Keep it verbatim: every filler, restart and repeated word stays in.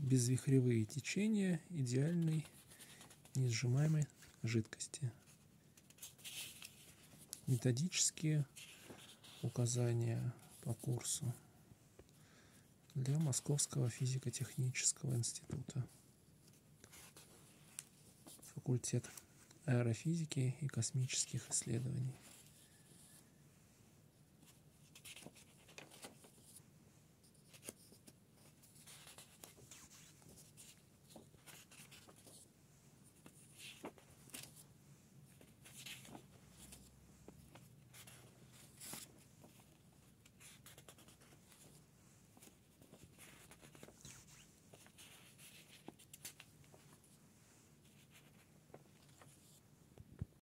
безвихревые течения идеальной несжимаемой жидкости. Методические указания по курсу для Московского физико-технического института. Факультет аэрофизики и космических исследований.